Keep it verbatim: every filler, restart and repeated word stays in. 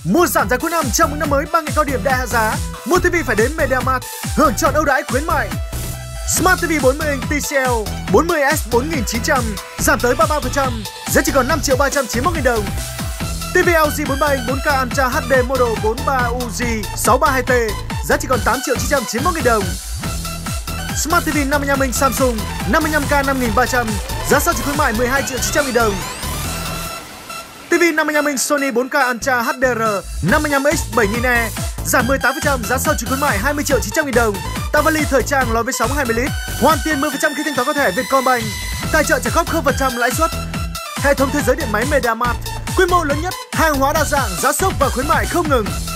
Mua giảm giá cuối năm trong một năm mới ba ngày cao điểm đại hạ giá. Mua ti vi phải đến MediaMarkt hưởng chọn ưu đãi khuyến mại. Smart ti vi bốn mươi inch tê xê lờ bốn mươi S bốn nghìn chín trăm giảm tới ba mươi ba phần trăm, giá chỉ còn năm triệu ba trăm chín mươi mốt nghìn đồng. ti vi lờ giê bốn mươi ba inch bốn K Ultra hát đê Model bốn mươi ba U G sáu ba hai T giá chỉ còn tám triệu chín trăm chín mươi mốt nghìn đồng. Smart ti vi năm mươi lăm inch Samsung năm mươi lăm K năm nghìn ba trăm giá sau chỉ khuyến mại mười hai triệu chín trăm nghìn đồng. ti vi năm mươi lăm inch Sony bốn K Ultra hát đê rờ năm mươi lăm X bảy nghìn E giảm mười tám phần trăm, giá sau chỉ khuyến mại hai mươi triệu chín trăm nghìn đồng. Tạp vali thời trang lò với sóng hai mươi lít, hoàn tiền mười phần trăm khi thanh toán có thẻ Vietcombank. Tài trợ trả góp không phần trăm lãi suất. Hệ thống thế giới điện máy MediaMarkt, quy mô lớn nhất, hàng hóa đa dạng, giá sốc và khuyến mại không ngừng.